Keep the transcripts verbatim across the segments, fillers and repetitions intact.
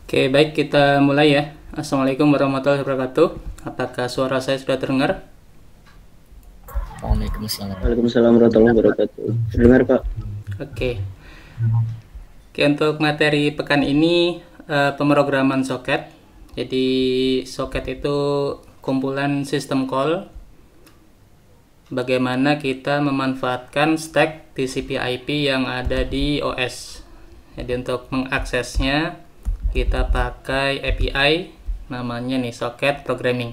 Oke, baik, kita mulai ya. Assalamualaikum warahmatullahi wabarakatuh. Apakah suara saya sudah terdengar? Waalaikumsalam. Waalaikumsalam warahmatullahi wabarakatuh. Dengar Pak? Oke. Oke, untuk materi pekan ini eh, pemrograman soket. Jadi soket itu kumpulan sistem call. Bagaimana kita memanfaatkan stack T C P I P yang ada di O S. Jadi untuk mengaksesnya kita pakai A P I namanya nih socket programming.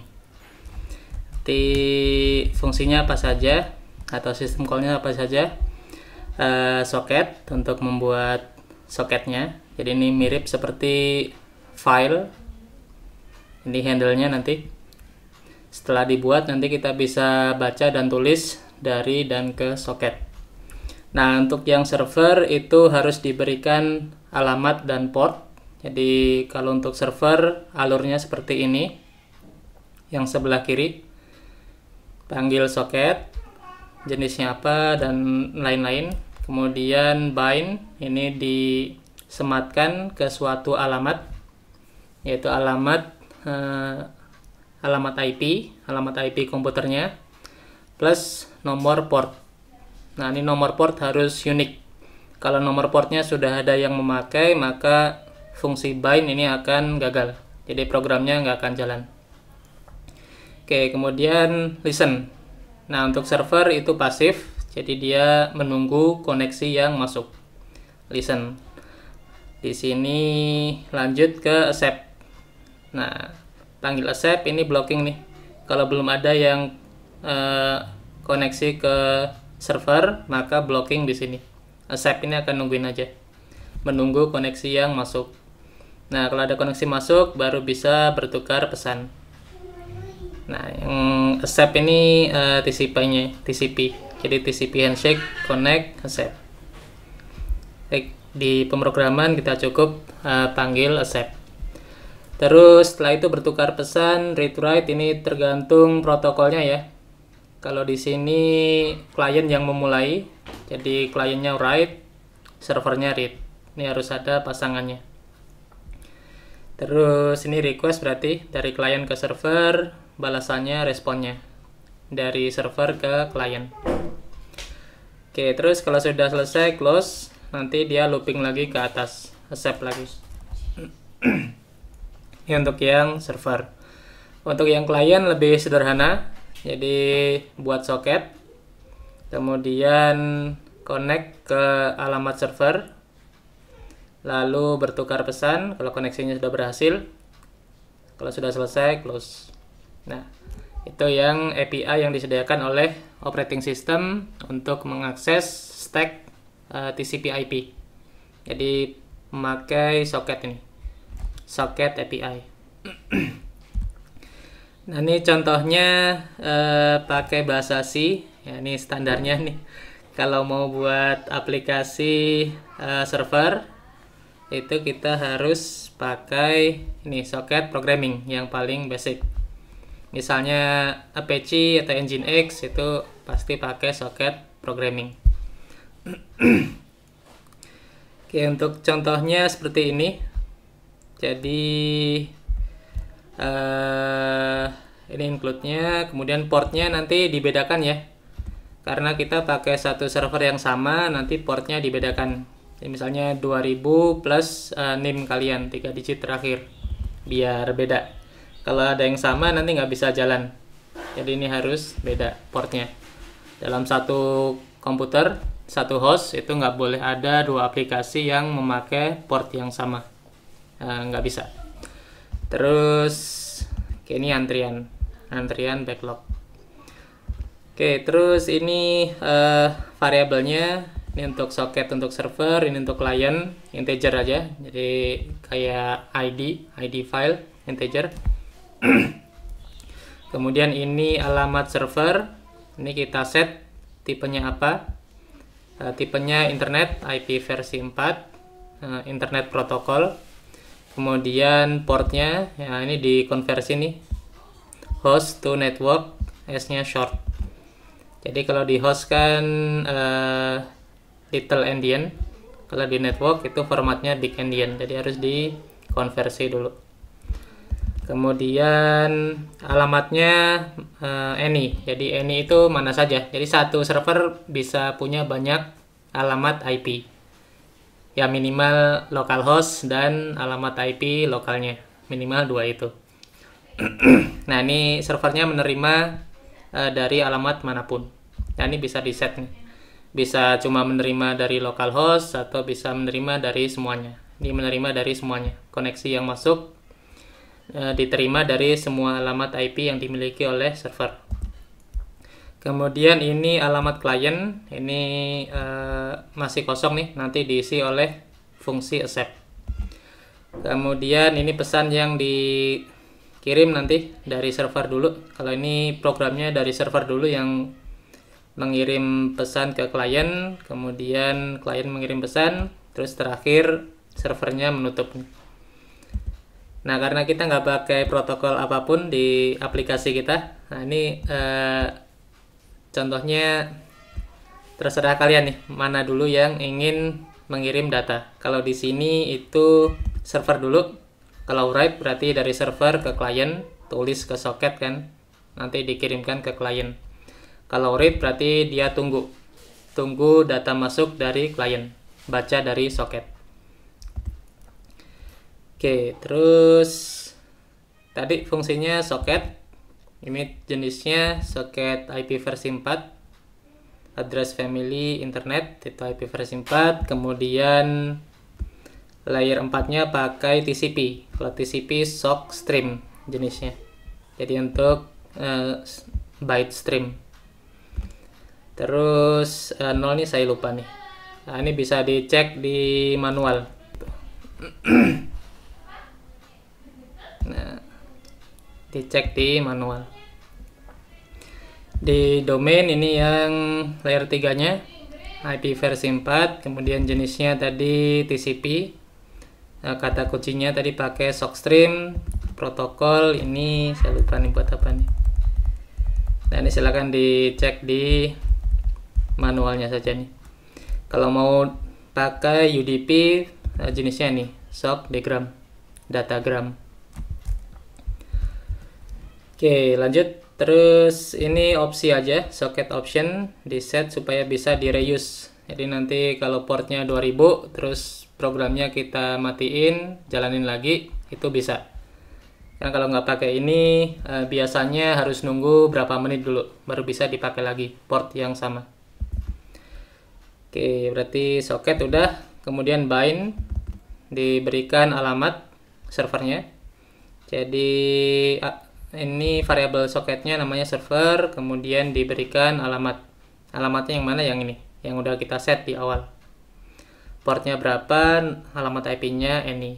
Di fungsinya apa saja atau sistem callnya apa saja? Uh, socket untuk membuat soketnya. Jadi ini mirip seperti file. Ini handle-nya nanti. Setelah dibuat nanti kita bisa baca dan tulis dari dan ke soket. Nah, untuk yang server itu harus diberikan alamat dan port. Jadi kalau untuk server alurnya seperti ini. Yang sebelah kiri panggil soket, jenisnya apa dan lain-lain. Kemudian bind ini disematkan ke suatu alamat, yaitu alamat eh, alamat I P, alamat I P komputernya plus nomor port. Nah, ini nomor port harus unik. Kalau nomor portnya sudah ada yang memakai, maka fungsi bind ini akan gagal. Jadi programnya nggak akan jalan. Oke, kemudian listen. Nah, untuk server itu pasif, jadi dia menunggu koneksi yang masuk. Listen. Di sini lanjut ke accept. Nah, panggil accept ini blocking nih. Kalau belum ada yang eh, koneksi ke server, maka blocking di sini. Accept ini akan nungguin aja. Menunggu koneksi yang masuk. Nah, kalau ada koneksi masuk, baru bisa bertukar pesan. Nah, yang accept ini uh, T C P-nya, T C P. Jadi T C P handshake, connect, accept. Baik, di pemrograman kita cukup uh, panggil accept. Terus setelah itu bertukar pesan, read write ini tergantung protokolnya ya. Kalau di sini klien yang memulai, jadi kliennya write, servernya read. Ini harus ada pasangannya. Terus ini request berarti dari klien ke server, balasannya responnya dari server ke klien. Oke, terus kalau sudah selesai close, nanti dia looping lagi ke atas, accept lagi. Ini untuk yang server. Untuk yang klien lebih sederhana, jadi buat soket, kemudian connect ke alamat server, lalu bertukar pesan kalau koneksinya sudah berhasil. Kalau sudah selesai, close. Nah, itu yang A P I yang disediakan oleh operating system untuk mengakses stack uh, T C P I P. Jadi memakai soket ini, soket A P I. Nah, ini contohnya uh, pakai bahasa C. Ya, ini standarnya nih. Kalau mau buat aplikasi uh, server, itu kita harus pakai ini soket programming yang paling basic. Misalnya Apache atau Nginx itu pasti pakai soket programming. Oke, untuk contohnya seperti ini. Jadi uh, ini include-nya, kemudian portnya nanti dibedakan ya. Karena kita pakai satu server yang sama, nanti portnya dibedakan. Jadi misalnya dua ribu plus uh, NIM kalian, tiga digit terakhir, biar beda. Kalau ada yang sama nanti nggak bisa jalan. Jadi ini harus beda portnya. Dalam satu komputer, satu host itu nggak boleh ada dua aplikasi yang memakai port yang sama. Uh, nggak bisa. Terus, oke, ini antrian, antrian backlog. Oke, terus ini uh, variabelnya. Ini untuk soket untuk server, ini untuk client, integer aja. Jadi kayak I D, I D file, integer. Kemudian ini alamat server. Ini kita set tipenya apa. Uh, tipenya internet, I P versi empat, uh, internet protokol. Kemudian portnya, ya ini dikonversi nih. Host to network, S-nya short. Jadi kalau di host kan uh, little endian, kalau di network itu formatnya big endian, jadi harus di konversi dulu. Kemudian alamatnya uh, any. Jadi any itu mana saja. Jadi satu server bisa punya banyak alamat I P. Ya minimal localhost dan alamat I P lokalnya. Minimal dua itu. Nah ini servernya menerima uh, dari alamat manapun. Nah ini bisa di set nih. Bisa cuma menerima dari localhost atau bisa menerima dari semuanya. Ini menerima dari semuanya. Koneksi yang masuk e, diterima dari semua alamat I P yang dimiliki oleh server. Kemudian ini alamat klien. Ini e, masih kosong nih. Nanti diisi oleh fungsi accept. Kemudian ini pesan yang dikirim nanti dari server dulu. Kalau ini programnya dari server dulu yang mengirim pesan ke klien, kemudian klien mengirim pesan, terus terakhir servernya menutup. Nah karena kita nggak pakai protokol apapun di aplikasi kita, nah ini eh, contohnya terserah kalian nih mana dulu yang ingin mengirim data. Kalau di sini itu server dulu, kalau write berarti dari server ke klien, tulis ke soket kan, nanti dikirimkan ke klien. Kalau read berarti dia tunggu tunggu data masuk dari klien, baca dari soket. Oke, terus tadi fungsinya soket. Ini jenisnya soket I P versi empat, address family internet itu I P versi empat. Kemudian layer empat-nya pakai T C P. Kalau T C P sock stream jenisnya. Jadi untuk uh, byte stream. Terus uh, nol nih saya lupa nih. Nah, ini bisa dicek di manual. Nah, dicek di manual. Di domain ini yang layer tiga-nya I P versi empat, kemudian jenisnya tadi T C P. Nah, kata kuncinya tadi pakai sockstream, protokol ini saya lupa nih buat apa nih. Nah, ini silahkan dicek di manualnya saja nih. Kalau mau pakai U D P jenisnya nih sock diagram datagram. Oke lanjut. Terus ini opsi aja, socket option di set supaya bisa di reuse. Jadi nanti kalau portnya dua ribu terus programnya kita matiin, jalanin lagi, itu bisa. Karena kalau nggak pakai ini eh, biasanya harus nunggu berapa menit dulu baru bisa dipakai lagi port yang sama. Oke, berarti soket udah, kemudian bind diberikan alamat servernya. Jadi ini variabel soketnya namanya server, kemudian diberikan alamat. Alamatnya yang mana? Yang ini, yang udah kita set di awal. Portnya berapa, alamat I P-nya any.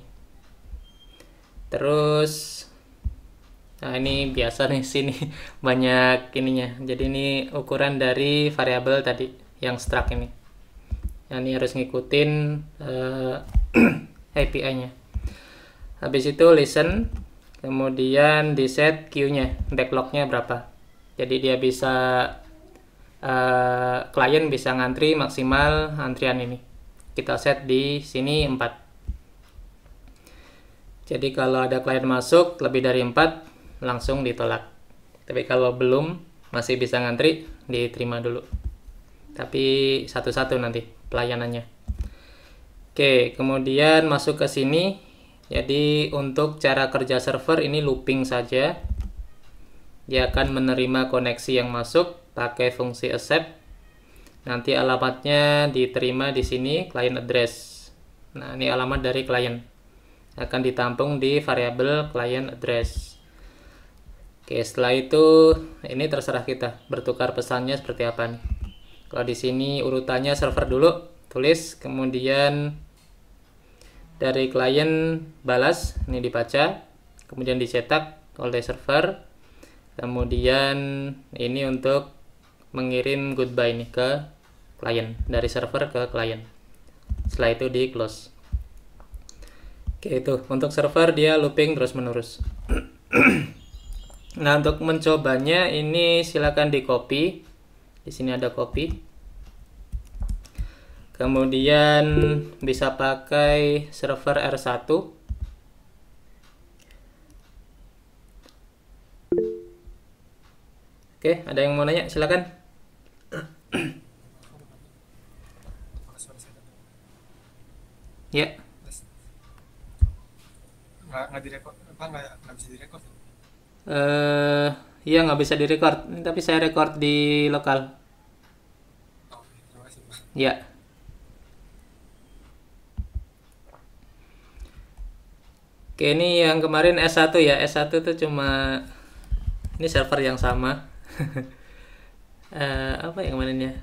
Terus nah ini biasa nih sini banyak ininya. Jadi ini ukuran dari variabel tadi yang struct ini. Nah, ini harus ngikutin uh, A P I-nya. Habis itu listen, kemudian di set queue-nya, backlog-nya berapa. Jadi dia bisa uh, klien bisa ngantri maksimal antrian ini. Kita set di sini empat. Jadi kalau ada klien masuk lebih dari empat langsung ditolak. Tapi kalau belum masih bisa ngantri, diterima dulu. Tapi satu-satu nanti pelayanannya. Oke, kemudian masuk ke sini. Jadi untuk cara kerja server ini looping saja. Dia akan menerima koneksi yang masuk pakai fungsi accept. Nanti alamatnya diterima di sini client address. Nah, ini alamat dari klien. Akan ditampung di variabel client address. Oke, setelah itu ini terserah kita bertukar pesannya seperti apa nih. Kalau di sini urutannya server dulu, tulis, kemudian dari klien balas, ini dibaca, kemudian dicetak oleh server, kemudian ini untuk mengirim goodbye nih ke klien, dari server ke klien. Setelah itu di close. Oke, itu untuk server dia looping terus menerus. Nah, untuk mencobanya ini silakan di copy. Di sini ada copy. Kemudian bisa pakai server R satu. Oke, ada yang mau nanya? Silakan. Ya. Nggak nggak direkod apa nggak nggak bisa direkod ya? Eh, iya nggak bisa direcord, tapi saya record di lokal. Oh, oke. Terima kasih Pak. Ya. Oke, ini yang kemarin S satu ya. S satu tuh cuma ini server yang sama. Eh, apa yang kemarin ya?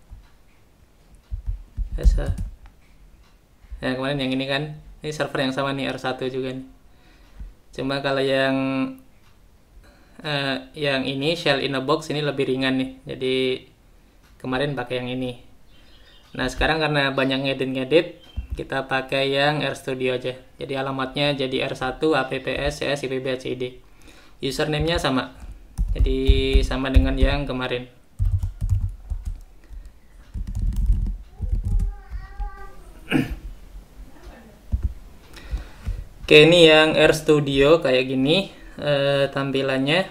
S satu. Ya, kemarin yang ini kan. Ini server yang sama nih R satu juga nih. Cuma kalau yang eh, yang ini shell in a box ini lebih ringan nih. Jadi kemarin pakai yang ini. Nah, sekarang karena banyak ngedit-ngedit, kita pakai yang RStudio aja. Jadi alamatnya jadi R satu apps cs ipbcid. Username-nya sama. Jadi sama dengan yang kemarin. Oke, ini yang RStudio kayak gini eh, tampilannya.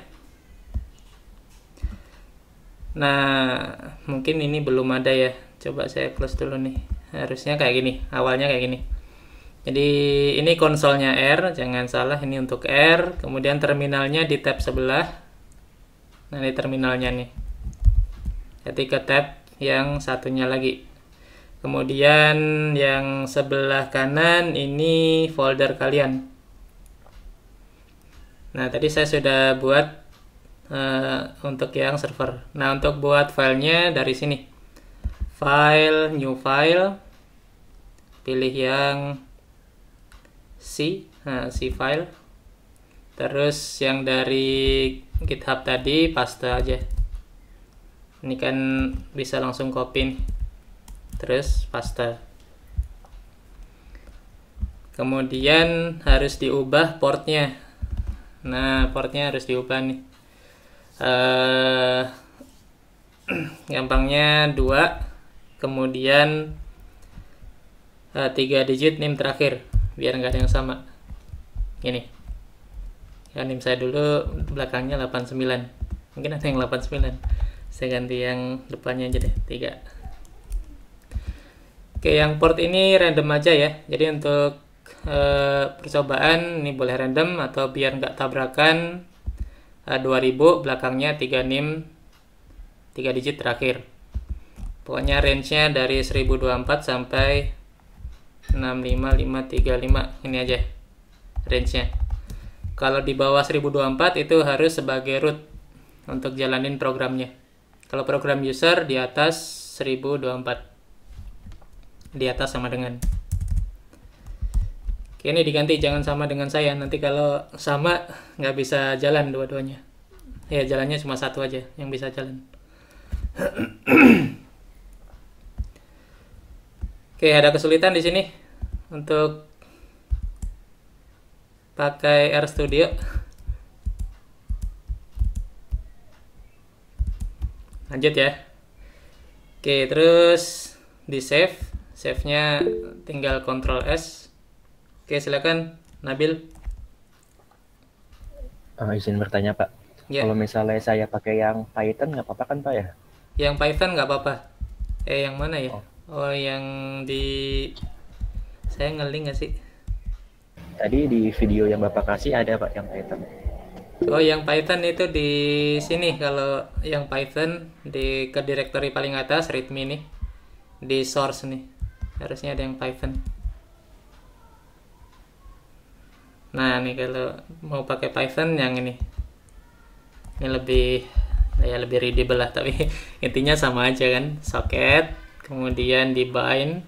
Nah, mungkin ini belum ada ya. Coba saya close dulu nih. Harusnya kayak gini. Awalnya kayak gini. Jadi ini konsolnya R, jangan salah ini untuk R. Kemudian terminalnya di tab sebelah. Nah, ini terminalnya nih. Ketika tab yang satunya lagi. Kemudian yang sebelah kanan ini folder kalian. Nah, tadi saya sudah buat uh, untuk yang server. Nah, untuk buat filenya dari sini. File, new file. Pilih yang C, nah, C file. Terus yang dari GitHub tadi paste aja. Ini kan bisa langsung copy nih. Terus paste. Kemudian harus diubah portnya. Nah, portnya harus diubah nih. Uh, gampangnya dua, kemudian uh, tiga digit NIM terakhir, biar nggak ada yang sama. Ini. Ya, NIM saya dulu belakangnya delapan puluh sembilan. Mungkin ada yang delapan puluh sembilan. Saya ganti yang depannya aja deh, tiga. Oke, yang port ini random aja ya. Jadi untuk e, percobaan ini boleh random atau biar nggak tabrakan e, dua ribu belakangnya tiga NIM tiga digit terakhir. Pokoknya range-nya dari seribu dua puluh empat sampai enam lima lima tiga lima. Ini aja range-nya. Kalau di bawah seribu dua puluh empat itu harus sebagai root untuk jalanin programnya. Kalau program user di atas seribu dua puluh empat. Di atas sama dengan. Oke, ini diganti jangan sama dengan saya. Nanti kalau sama nggak bisa jalan dua-duanya. Ya, jalannya cuma satu aja yang bisa jalan. Oke, ada kesulitan di sini untuk pakai RStudio. Lanjut ya. Oke, terus di save. Save-nya tinggal Ctrl S. Oke, silakan Nabil. Uh, izin bertanya Pak. Ya. Kalau misalnya saya pakai yang Python nggak apa-apa kan Pak ya? Yang Python nggak apa-apa. Eh, yang mana ya? Oh. Oh, yang di saya ngeling nggak sih? Tadi di video yang Bapak kasih ada Pak yang Python. Oh, yang Python itu di sini. Kalau yang Python di ke directory paling atas readme nih. Di source nih. Harusnya ada yang Python. Nah, nih kalau mau pakai Python yang ini. Ini lebih ya lebih readable lah, tapi intinya sama aja kan. Socket, kemudian di bind,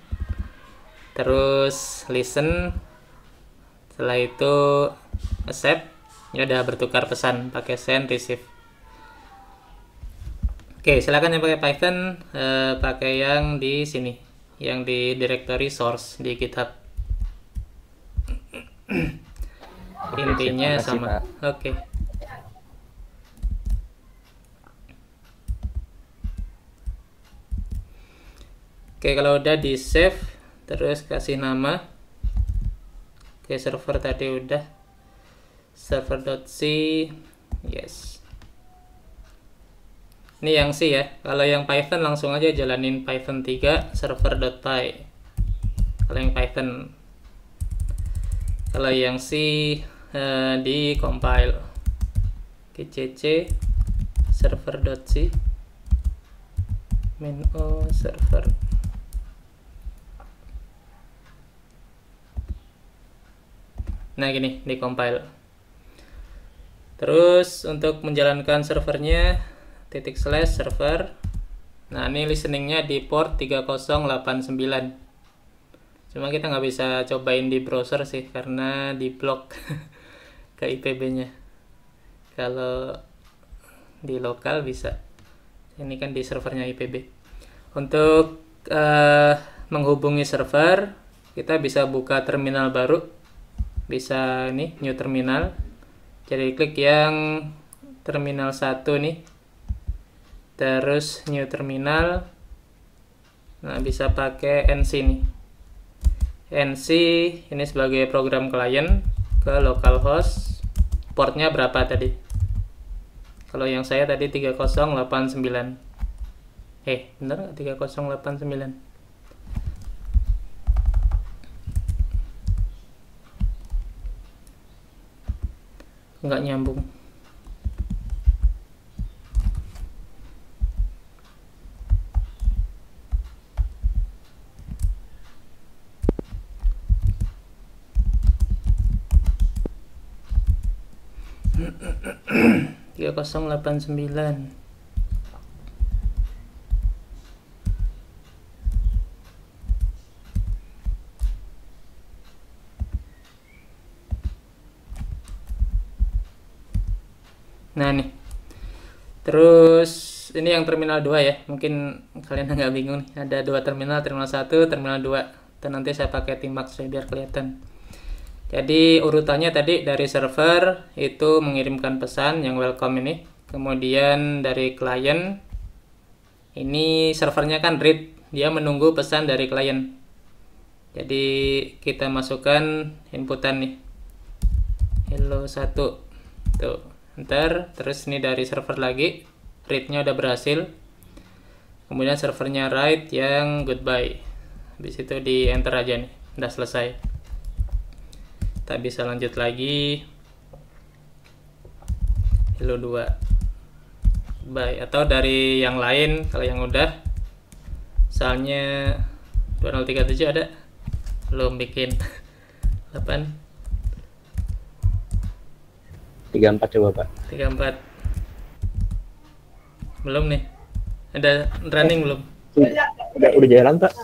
terus listen. Setelah itu accept. Ini udah bertukar pesan pakai send receive. Oke, silakan yang pakai Python eh, pakai yang di sini. Yang di directory source di GitHub. Oke, Intinya siap, makasih, sama. Pak. Oke. Oke, kalau udah di save, terus kasih nama. Oke, server tadi udah. Server.c, yes. Ini yang C ya. Kalau yang Python langsung aja jalanin python tiga server.py. Kalau yang Python. Kalau yang C eh, di compile gcc server.c main o server. Nah gini, di compile. Terus untuk menjalankan servernya titik slash server. Nah ini listeningnya di port tiga nol delapan sembilan. Cuma kita nggak bisa cobain di browser sih karena di blok ke I P B-nya. Kalau di lokal bisa. Ini kan di servernya I P B. Untuk uh, menghubungi server, kita bisa buka terminal baru. Bisa nih new terminal. Jadi klik yang terminal satu nih. Terus new terminal. Nah, bisa pakai N C nih. N C ini sebagai program klien ke localhost. Portnya berapa tadi? Kalau yang saya tadi tiga nol delapan sembilan. Eh, bener nggak tiga nol delapan sembilan? Nggak nyambung. tiga nol delapan sembilan. Nah nih. Terus ini yang terminal dua ya. Mungkin kalian nggak bingung nih. Ada dua terminal, terminal satu, terminal dua. Dan nanti saya pakai Tmax biar kelihatan. Jadi urutannya tadi dari server itu mengirimkan pesan yang welcome ini. Kemudian dari klien ini servernya kan read, dia menunggu pesan dari klien. Jadi kita masukkan inputan nih. Hello satu. Tuh, enter. Terus ini dari server lagi, read-nya udah berhasil. Kemudian servernya write yang goodbye. Habis itu di enter aja nih. Udah selesai. Kita bisa lanjut lagi. Hello dua. Bye. Atau dari yang lain kalau yang udah. Misalnya dua nol tiga tujuh ada. Belum bikin. delapan. tiga empat coba, Pak. tiga empat. Belum nih. Ada running belum? Udah udah jalan, Pak.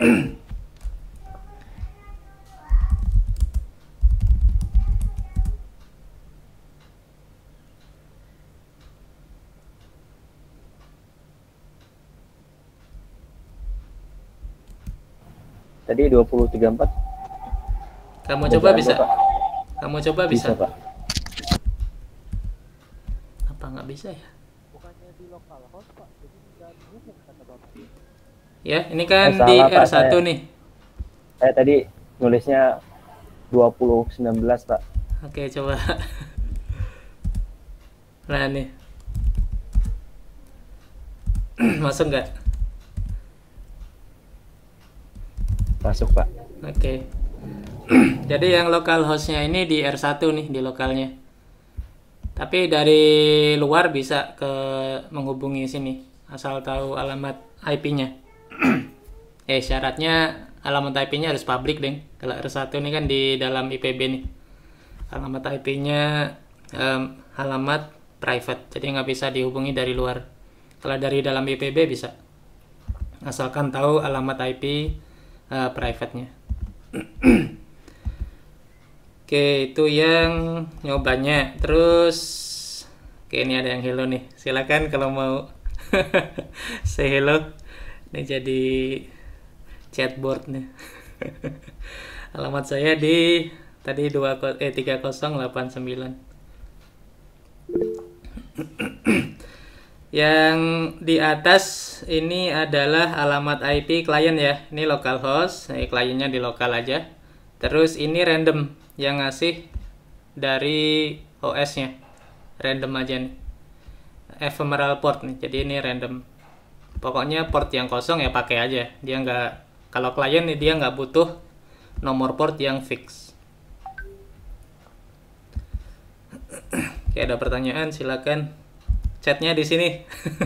Tadi dua puluh tiga empat. Kamu Udah coba jalan, bisa? Pak. Kamu coba bisa? Bisa, Pak. Apa nggak bisa ya? Bukannya di localhost Pak, jadi nggak buka kata Bapak. Ya, ini kan Eh, di salah, Pak, R satu saya. nih. Saya tadi nulisnya dua puluh sembilan belas, Pak. Oke, coba. Nah, nih. Masuk nggak? Masuk, Pak. Oke. Jadi yang lokal hostnya ini di R satu nih, di lokalnya. Tapi dari luar bisa ke menghubungi sini, asal tahu alamat I P-nya. eh, syaratnya alamat I P-nya harus public, deng. Kalau R satu ini kan di dalam I P B nih. Alamat I P-nya um, alamat private, jadi nggak bisa dihubungi dari luar. Kalau dari dalam I P B bisa, asalkan tahu alamat I P uh, private-nya. Oke, itu yang nyobanya. Terus oke, ini ada yang hello nih. Silakan kalau mau say hello. Ini jadi chatboard nih. Alamat saya di tadi dua eh tiga nol delapan sembilan. Yang di atas ini adalah alamat I P klien ya. Ini localhost, eh, kliennya di lokal aja. Terus ini random yang ngasih dari O S-nya. Random aja nih. ephemeral port nih, jadi ini random. Pokoknya port yang kosong ya pakai aja. Dia nggak, kalau klien nih dia nggak butuh nomor port yang fix. Oke, ada pertanyaan silakan. Chatnya di sini.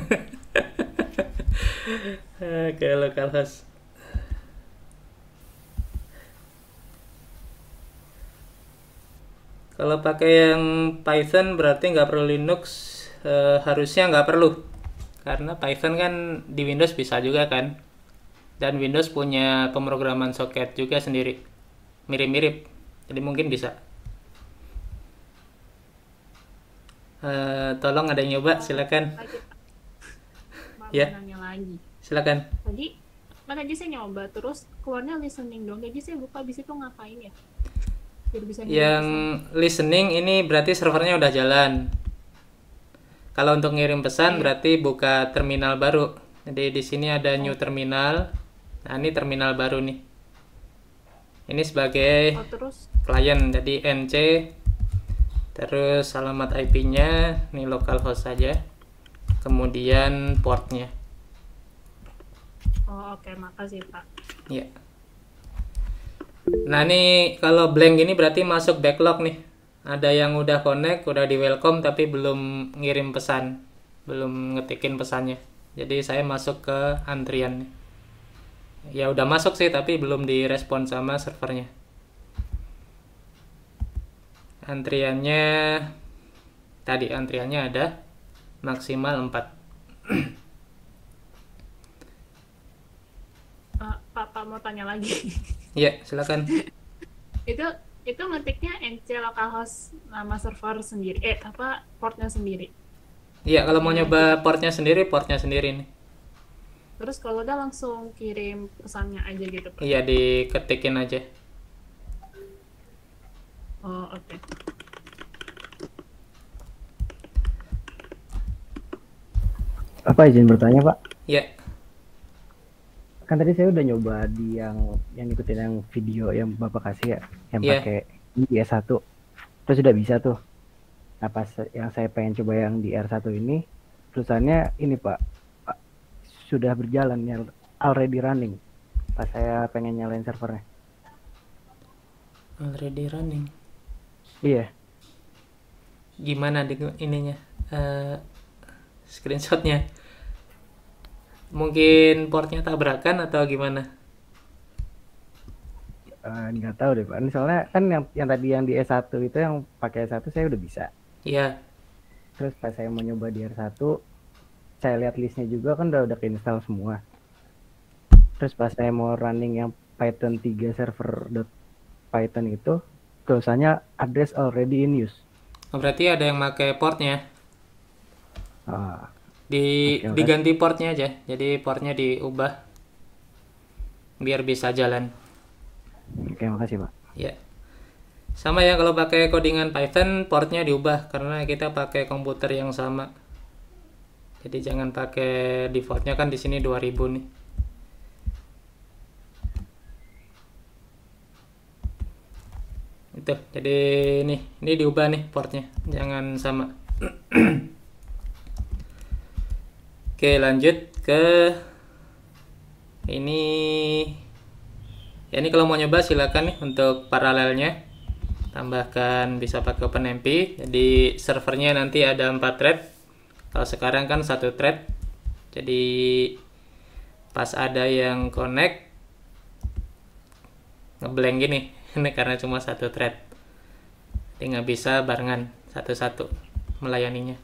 Oke, localhost. Kalau pakai yang Python berarti nggak perlu Linux. E, harusnya nggak perlu. Karena Python kan di Windows bisa juga kan. Dan Windows punya pemrograman socket juga sendiri. Mirip-mirip. Jadi mungkin bisa. E, tolong ada yang nyoba, silakan. Ya, nanya lagi. silakan. Tadi kan tadi saya nyoba terus keluarnya listening dong. Jadi saya buka habis itu ngapain ya? Biar bisa Yang listening ini berarti servernya udah jalan. Kalau untuk ngirim pesan Iya. berarti buka terminal baru. Jadi di sini ada new terminal. Nah, ini terminal baru nih. Ini sebagai Oh, terus klien, jadi N C. Terus alamat I P-nya ini localhost saja. Kemudian portnya. oh oke, makasih Pak. Ya. Nah, ini kalau blank ini berarti masuk backlog nih. Ada yang udah connect, udah di welcome tapi belum ngirim pesan, belum ngetikin pesannya. Jadi saya masuk ke antrian nih. Ya udah masuk sih tapi belum direspon sama servernya. Antriannya tadi antriannya ada maksimal empat. Eh, Pak, Pak mau tanya lagi. Ya, silakan. itu itu ngetiknya N C localhost nama server sendiri. Eh, apa portnya sendiri. Iya, kalau mau nyoba portnya sendiri, portnya sendiri nih. Terus kalau udah langsung kirim pesannya aja gitu, Pak. Iya, diketikin aja. Oh, oke. Apa izin bertanya Pak? Ya, Kan tadi saya udah nyoba di yang yang ikutin yang video yang Bapak kasih ya, yang Iya. pakai di S satu. Terus udah bisa tuh. Nah pas yang saya pengen coba yang di R satu ini, tulisannya ini Pak, Pak, sudah berjalan ya, already running. Pas saya pengen nyalain servernya. already running. Iya, Gimana di ininya? Eh, screenshotnya? Mungkin portnya tabrakan atau gimana? eh, nggak tahu deh Pak. Ini soalnya kan yang yang tadi yang di S satu itu yang pakai S satu saya udah bisa. Iya, Terus pas saya mau nyoba di R satu, saya lihat listnya juga kan udah udah keinstall semua. Terus pas saya mau running yang Python tiga server Python itu, tulisannya address already in use. oh, berarti ada yang pakai portnya. Ah, Di Oke, oke. diganti portnya aja. Jadi portnya diubah biar bisa jalan. oke, makasih Pak. Ya. Sama ya kalau pakai codingan Python, portnya diubah karena kita pakai komputer yang sama. Jadi jangan pakai defaultnya kan di sini dua ribu nih. Itu. Jadi nih, ini diubah nih portnya. Jangan sama. Oke, lanjut ke ini. Ya, ini kalau mau nyoba silakan nih untuk paralelnya. Tambahkan bisa pakai OpenMP. Jadi servernya nanti ada empat thread. Kalau sekarang kan satu thread. Jadi pas ada yang connect ngeblank gini. Ini karena cuma satu thread. Jadi nggak bisa barengan satu-satu melayaninya.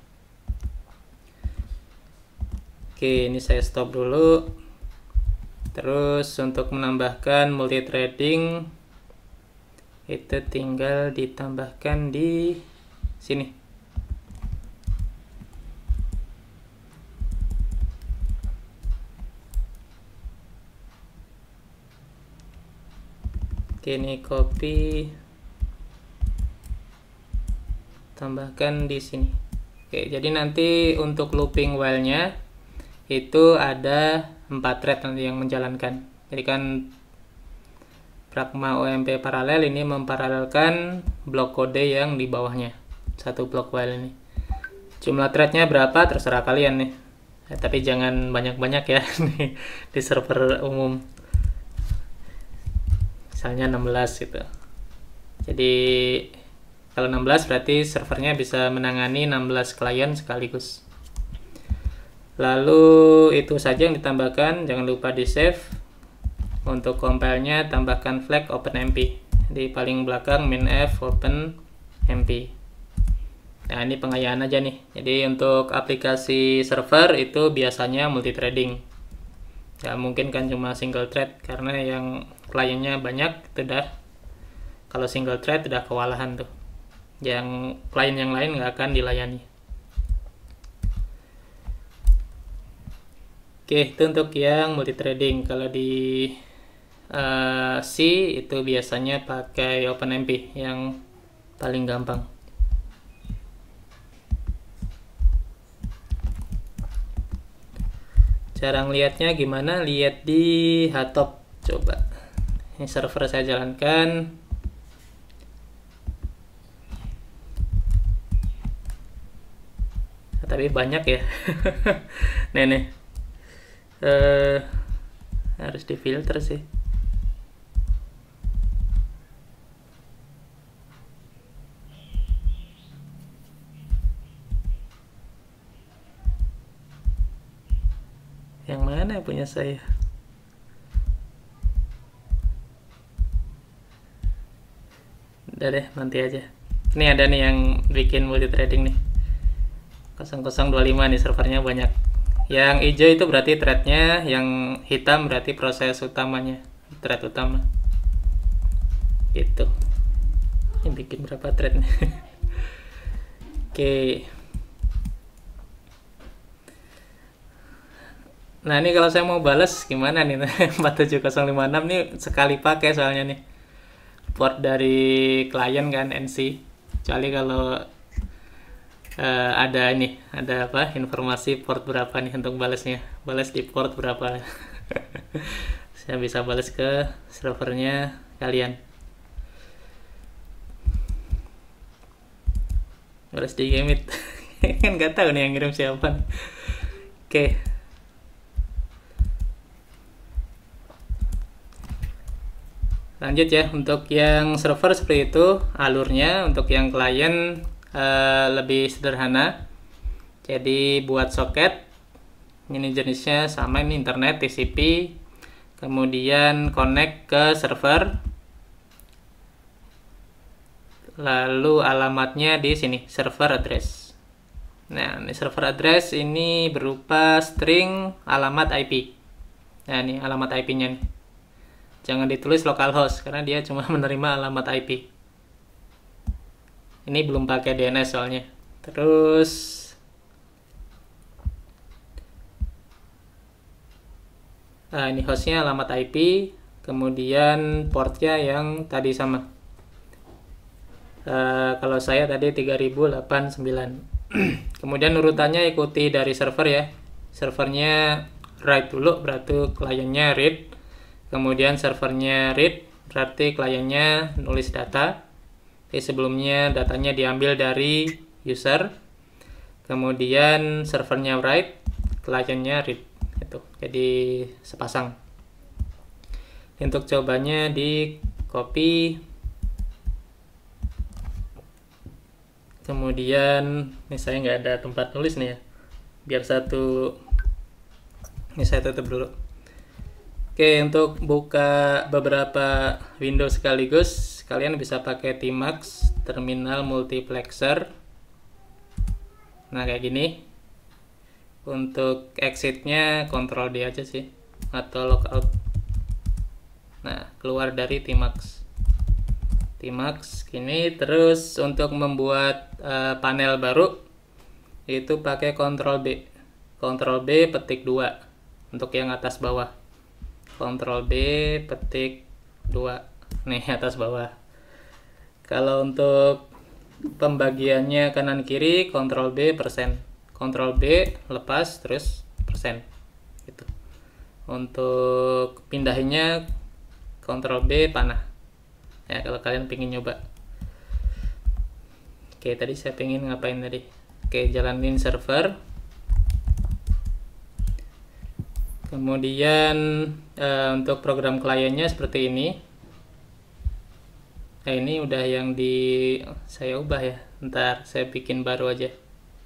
Oke, ini saya stop dulu. Terus untuk menambahkan multithreading itu tinggal ditambahkan di sini. Oke, ini copy, tambahkan di sini. Oke, jadi nanti untuk looping while-nya itu ada empat thread nanti yang menjalankan. Jadi kan Pragma O M P paralel ini memparalelkan blok kode yang di bawahnya. Satu blok while ini. Jumlah threadnya berapa terserah kalian nih. Ya, tapi jangan banyak-banyak ya nih di server umum. Misalnya enam belas gitu. Jadi kalau enam belas berarti servernya bisa menangani enam belas klien sekaligus. Lalu itu saja yang ditambahkan, jangan lupa di save. Untuk compile-nya tambahkan flag openmp di paling belakang minf openmp. Nah, ini pengayaan aja nih. Jadi untuk aplikasi server itu biasanya multithreading. Ya mungkin kan cuma single thread karena yang kliennya banyak itu dah. Kalau single thread udah kewalahan tuh. Yang klien yang lain nggak akan dilayani. Oke, itu untuk yang multithreading. Kalau di uh, C itu biasanya pakai openmp yang paling gampang. Cara ngelihatnya gimana? Lihat di Hotop. Coba. Ini server saya jalankan. Tapi banyak ya. Nih nih. Uh, harus difilter sih. Yang mana punya saya? Udah deh, nanti aja. Ini ada nih yang bikin multithreading nih. nol nol dua lima nih servernya banyak. Yang hijau itu berarti threadnya, yang hitam berarti proses utamanya, thread utama. Gitu. Ini bikin berapa thread nih? Oke. Nah ini kalau saya mau balas gimana nih? empat tujuh nol lima enam nih sekali pakai soalnya nih. Port dari klien kan N C. Kecuali kalau uh, ada ini, ada apa? Informasi port berapa nih untuk balasnya. Balas di port berapa. Saya bisa balas ke servernya kalian. Balas di Gameit. Kan nggak tahu nih yang ngirim siapa. Oke. Okay. Lanjut ya, untuk yang server seperti itu alurnya. Untuk yang klien uh, lebih sederhana. Jadi buat soket, ini jenisnya sama, ini internet T C P, kemudian connect ke server, lalu alamatnya di sini server address. Nah, ini server address ini berupa string alamat I P. Nah, ini alamat I P-nya nih. Jangan ditulis localhost karena dia cuma menerima alamat I P. Ini belum pakai D N S soalnya. Terus nah, ini hostnya alamat I P, kemudian portnya yang tadi sama. Uh, kalau saya tadi tiga ribu delapan puluh sembilan. Kemudian urutannya ikuti dari server ya. Servernya write dulu berarti kliennya read. Kemudian servernya read, berarti kliennya nulis data. Jadi sebelumnya datanya diambil dari user. Kemudian servernya write, kliennya read. Itu. Jadi sepasang. Untuk cobanya di copy. Kemudian ini saya nggak ada tempat nulis nih ya. Biar satu. Ini saya tutup dulu. Oke, untuk buka beberapa window sekaligus, kalian bisa pakai Tmax Terminal Multiplexer. Nah, kayak gini. Untuk exitnya Ctrl D aja sih, atau logout. Nah, keluar dari Tmax. Tmax gini. Terus untuk membuat uh, panel baru, itu pakai Ctrl B. Ctrl B petik dua untuk yang atas bawah. Ctrl B petik dua nih atas bawah. Kalau untuk pembagiannya kanan kiri Ctrl B persen, Ctrl B lepas terus persen gitu. Untuk pindahinnya Ctrl B panah ya kalau kalian pengen nyoba. Oke, tadi saya pengen ngapain tadi? Oke, jalanin server. Kemudian uh, untuk program kliennya seperti ini. Nah, ini udah yang di saya ubah ya. Ntar saya bikin baru aja.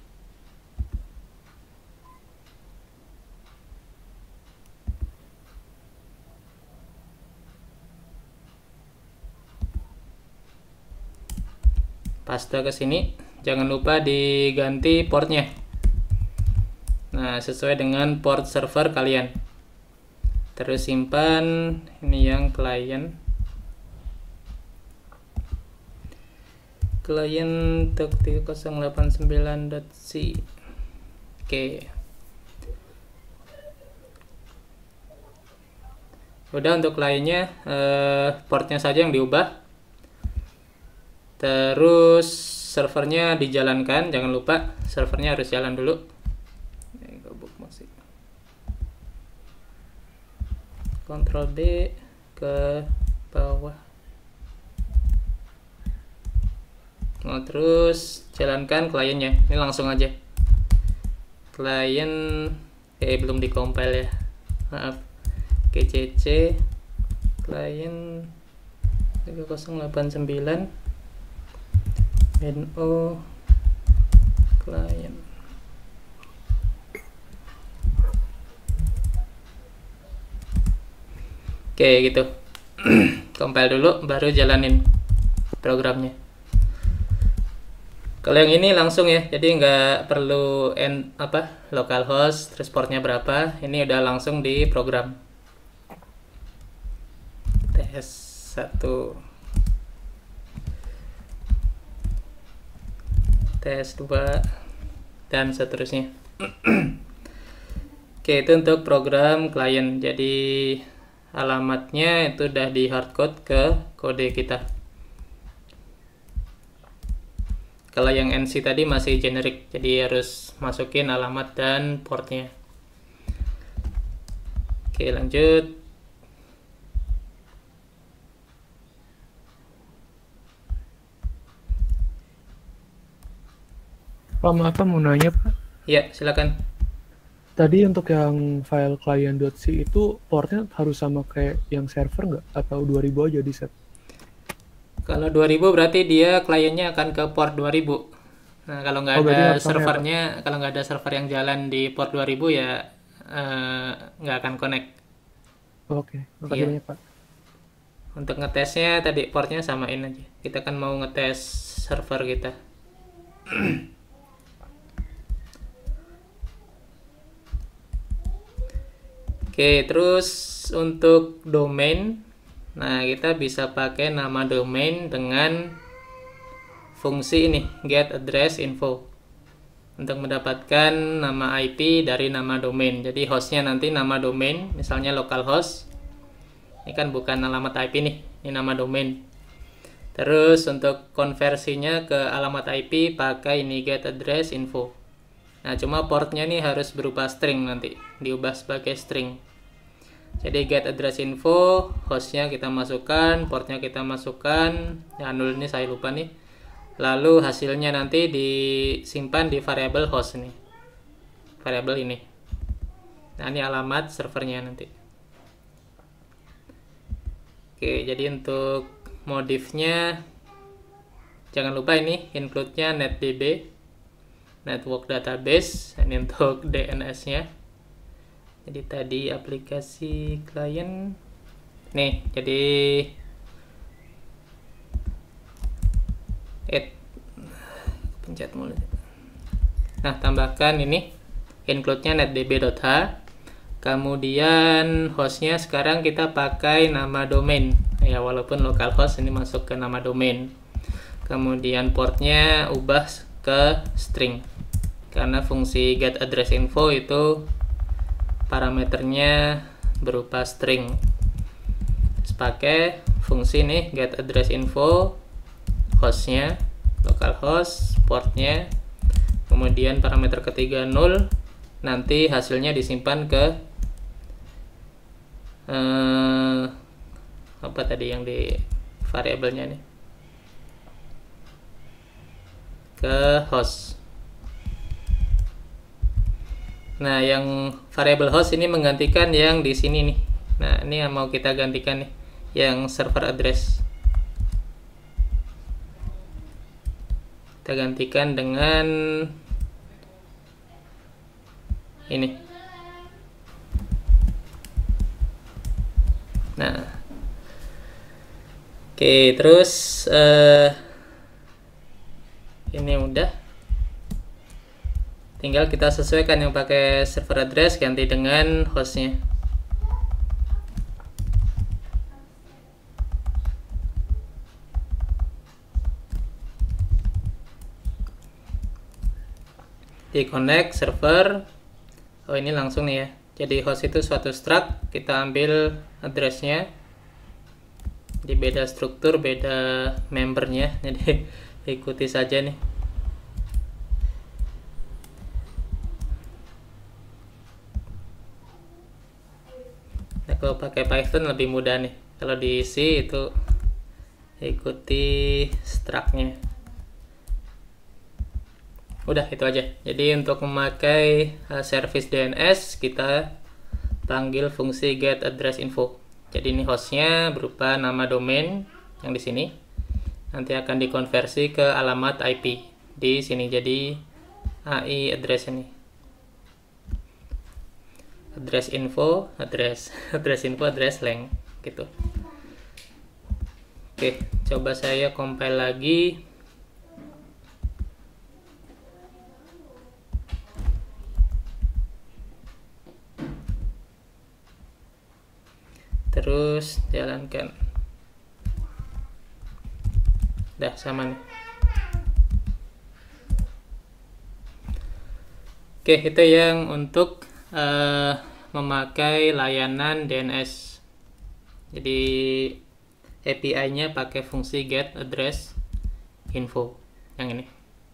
Paste ke sini. Jangan lupa diganti portnya. Nah, sesuai dengan port server kalian. Terus simpan, ini yang klien. Klien tiga nol delapan sembilan dot c. Oke. Udah, untuk kliennya eh, portnya saja yang diubah. Terus servernya dijalankan, jangan lupa servernya harus jalan dulu. Ctrl B ke bawah. Nah, terus jalankan kliennya. Ini langsung aja. Klien eh belum dikompil ya. Maaf. gcc klien tiga nol delapan sembilan no klien. Oke, gitu. Compile dulu baru jalanin programnya. Kalau yang ini langsung ya, jadi nggak perlu en, apa localhost terus portnya berapa, ini udah langsung di program. Tes satu, tes dua, dan seterusnya. Oke, itu untuk program klien. Jadi alamatnya itu udah di hardcode ke kode kita. Kalau yang N C tadi masih generik, jadi harus masukin alamat dan portnya. Oke, lanjut. Pak, maaf Pak, mau nanya Pak. Ya, silakan. Tadi untuk yang file client.c itu portnya harus sama kayak yang server nggak? Atau dua ribu aja di set? Kalau dua ribu berarti dia kliennya akan ke port dua ribu. Nah, kalau nggak Oh, berarti ada harus sama ya, servernya, kalau nggak ada server yang jalan di port dua ribu ya eh, nggak akan connect. Oke, makasih Iya. banyak Pak. Untuk ngetesnya tadi portnya samain aja. Kita kan mau ngetes server kita. Oke, terus untuk domain, nah kita bisa pakai nama domain dengan fungsi ini get address info untuk mendapatkan nama I P dari nama domain. Jadi hostnya nanti nama domain, misalnya localhost. Ini kan bukan alamat I P nih, ini nama domain. Terus untuk konversinya ke alamat I P pakai ini get address info. Nah, cuma portnya nih harus berupa string nanti, diubah sebagai string. Jadi get address info, hostnya kita masukkan, portnya kita masukkan. Ya, nol ini saya lupa nih. Lalu hasilnya nanti disimpan di variabel host nih, variabel ini. Nah, ini alamat servernya nanti. Oke, jadi untuk modifnya jangan lupa ini include-nya netdb, network database. Ini untuk D N S-nya. Jadi tadi aplikasi klien nih, jadi add pencet mulu. Nah, tambahkan ini include-nya netdb.h. Kemudian hostnya sekarang kita pakai nama domain ya, walaupun localhost ini masuk ke nama domain. Kemudian portnya ubah ke string karena fungsi get address info itu parameternya berupa string. Terus pakai fungsi nih get address info, hostnya localhost, portnya, kemudian parameter ketiga nol. Nanti hasilnya disimpan ke eh, apa tadi yang di variabelnya nih, ke host. Nah, yang variable host ini menggantikan yang di sini nih. Nah, ini yang mau kita gantikan nih, yang server address. Kita gantikan dengan ini. Nah, oke, terus uh, ini udah. Tinggal kita sesuaikan yang pakai server address ganti dengan hostnya. Di connect server. Oh, ini langsung nih ya. Jadi host itu suatu struct, kita ambil addressnya. Di beda struktur, beda membernya. Jadi ikuti saja nih. Nah, kalau pakai Python lebih mudah nih. Kalau di C itu ikuti struct-nya. Udah, itu aja. Jadi untuk memakai uh, service D N S kita panggil fungsi get address info. Jadi ini hostnya berupa nama domain yang di sini. Nanti akan dikonversi ke alamat I P di sini. Jadi A I address ini. Address info, address, address info, address length gitu. Oke, coba saya compile lagi. Terus jalankan. Dah sama nih. Oke, itu yang untuk uh, memakai layanan D N S. Jadi A P I-nya pakai fungsi get address info yang ini.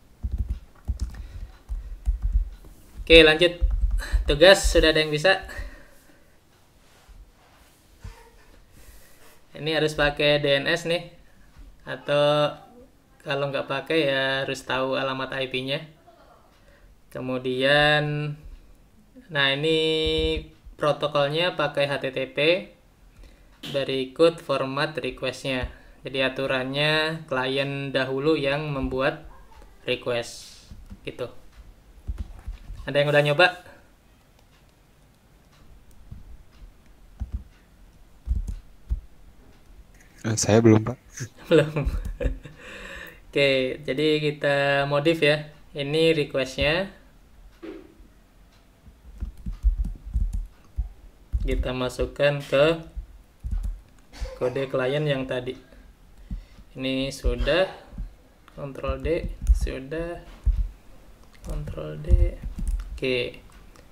Oke, lanjut. Tugas sudah ada yang bisa? Ini harus pakai D N S nih, atau kalau nggak pakai ya harus tahu alamat I P-nya. Kemudian, nah ini protokolnya pakai H T T P, berikut format request-nya. Jadi aturannya klien dahulu yang membuat request, gitu. Ada yang udah nyoba? Saya belum, Pak. Belum. Oke, jadi kita modif ya. Ini request-nya. Kita masukkan ke kode klien yang tadi. Ini sudah. Ctrl D. Sudah. Ctrl D. Oke.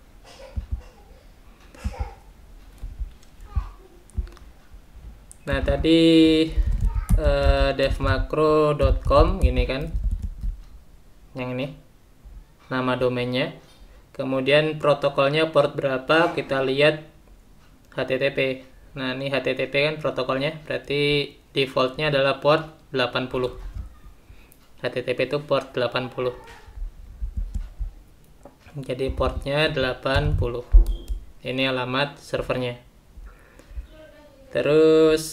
Nah, tadi uh, devmacro dot com ini kan. Yang ini. Nama domainnya. Kemudian protokolnya port berapa, kita lihat H T T P. Nah, ini H T T P kan protokolnya, berarti defaultnya adalah port delapan puluh. H T T P itu port delapan puluh. Jadi portnya delapan puluh. Ini alamat servernya. Terus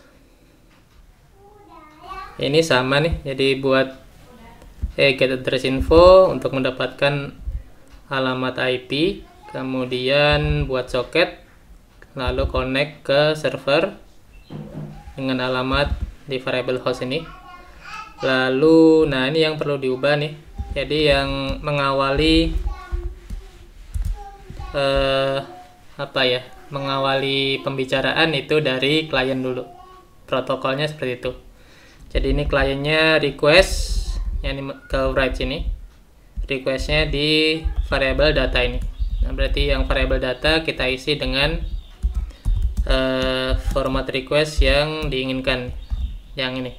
ini sama nih, jadi buat eh, get address info untuk mendapatkan alamat I P, kemudian buat socket, lalu connect ke server dengan alamat di variable host ini. Lalu, nah ini yang perlu diubah nih, jadi yang mengawali eh, apa ya? mengawali pembicaraan itu dari klien dulu. Protokolnya seperti itu. Jadi ini kliennya request yang ke write sini. Requestnya di variable data ini. Nah, berarti yang variable data kita isi dengan uh, format request yang diinginkan. Yang ini.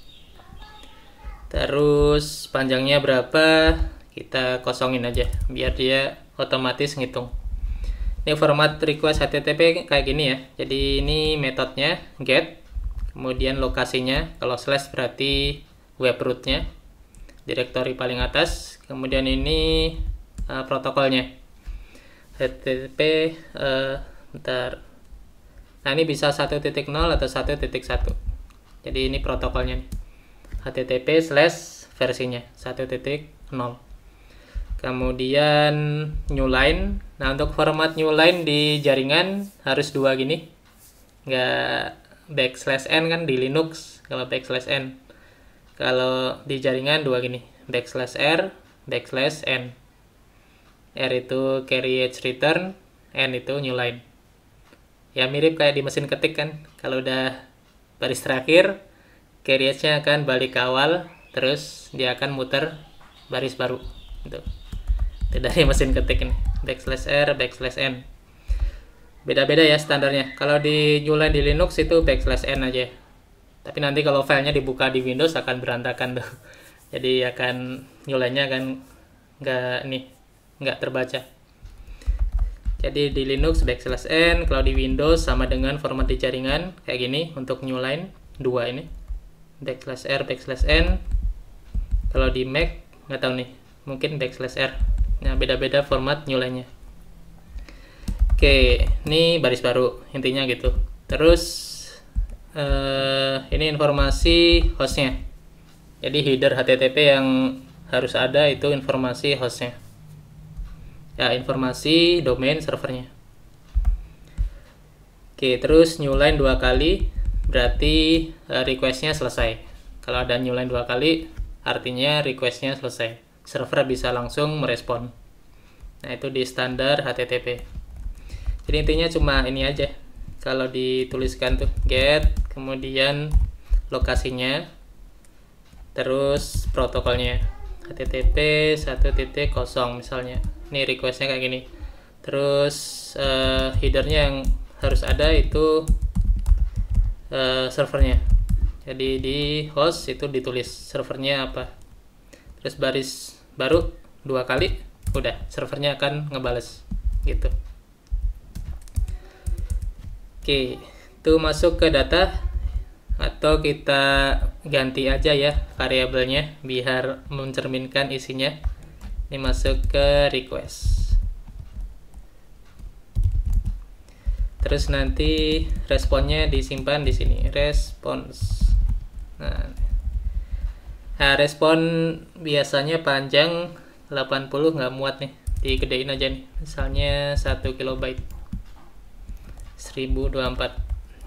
Terus panjangnya berapa? Kita kosongin aja biar dia otomatis ngitung. Ini format request H T T P kayak gini ya. Jadi ini metodenya get, kemudian lokasinya, kalau slash berarti web root-nya, directory paling atas, kemudian ini uh, protokolnya. H T T P uh, bentar. Nah, ini bisa satu titik nol atau satu titik satu. Jadi ini protokolnya nih. H T T P slash versinya satu titik nol. Kemudian new line. Nah, untuk format new line di jaringan harus dua gini. Nggak backslash n kan di Linux kalau backslash n. Kalau di jaringan dua gini. Backslash r, backslash n. R itu carriage return, N itu new line. Ya mirip kayak di mesin ketik kan. Kalau udah baris terakhir, carriage-nya akan balik ke awal, terus dia akan muter baris baru. Gitu. Itu dari mesin ketik ini. Backslash R, backslash N. Beda-beda ya standarnya. Kalau di new line di Linux itu backslash N aja. Tapi nanti kalau filenya dibuka di Windows akan berantakan tuh. Jadi akan new line-nya akan nggak nih, nggak terbaca. Jadi di Linux backslash n, kalau di Windows sama dengan format di jaringan kayak gini untuk new line dua ini backslash r backslash n. Kalau di Mac nggak tahu nih, mungkin backslash r. Nah beda-beda format new line-nya. Oke, ini baris baru intinya gitu. Terus eh, ini informasi hostnya. Jadi header H T T P yang harus ada itu informasi hostnya. Ya, informasi domain servernya. Oke, terus new line dua kali berarti uh, requestnya selesai. Kalau ada new line dua kali artinya requestnya selesai. Server bisa langsung merespon. Nah, itu di standar H T T P. Jadi intinya cuma ini aja. Kalau dituliskan tuh get, kemudian lokasinya, terus protokolnya. H T T P satu titik nol misalnya. Ini requestnya kayak gini. Terus uh, headernya yang harus ada itu uh, servernya. Jadi di host itu ditulis servernya apa. Terus baris baru dua kali, udah servernya akan ngebales gitu. Oke, itu masuk ke data. Atau kita ganti aja ya variabelnya biar mencerminkan isinya. Ini masuk ke request. Terus nanti responnya disimpan di sini, response. Nah, nah respon biasanya panjang delapan puluh, nggak muat nih, digedein aja nih. Misalnya satu kilobyte, seribu dua puluh empat.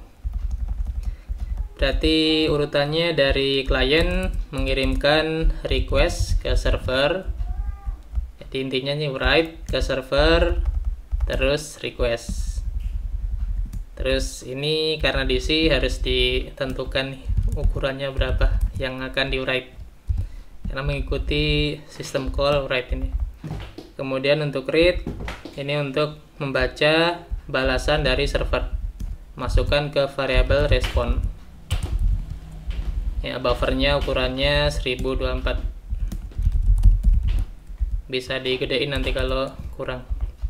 Berarti urutannya dari klien mengirimkan request ke server. Jadi intinya nih write ke server, terus request. Terus ini karena D C harus ditentukan nih, ukurannya berapa yang akan di write. Karena mengikuti sistem call write ini. Kemudian untuk read, ini untuk membaca balasan dari server. Masukkan ke variabel respon. Ya, buffernya ukurannya seribu dua puluh empat. Bisa digedein nanti kalau kurang.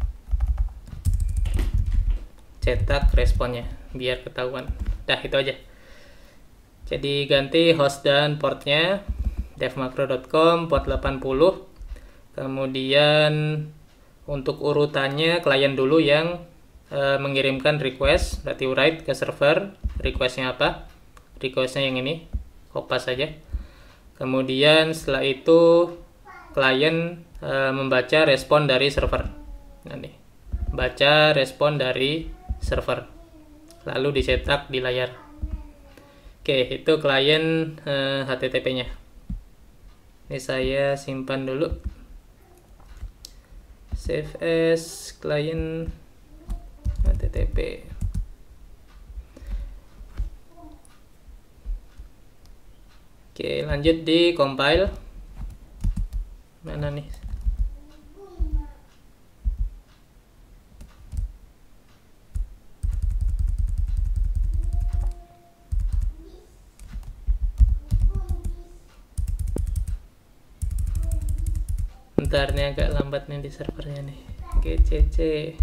Cetak responnya biar ketahuan. Dah itu aja. Jadi ganti host dan portnya devmacro dot com port delapan puluh. Kemudian untuk urutannya klien dulu yang e, mengirimkan request, berarti write ke server. Requestnya apa? Requestnya yang ini, kopas saja. Kemudian setelah itu klien e, membaca respon dari server. Nanti baca respon dari server, lalu dicetak di layar. Oke, itu klien e, H T T P-nya. Ini saya simpan dulu. Save as client H T T P. Oke, lanjut di compile. Mana nih? Bentar nih, agak lambat nih di servernya nih. G C C.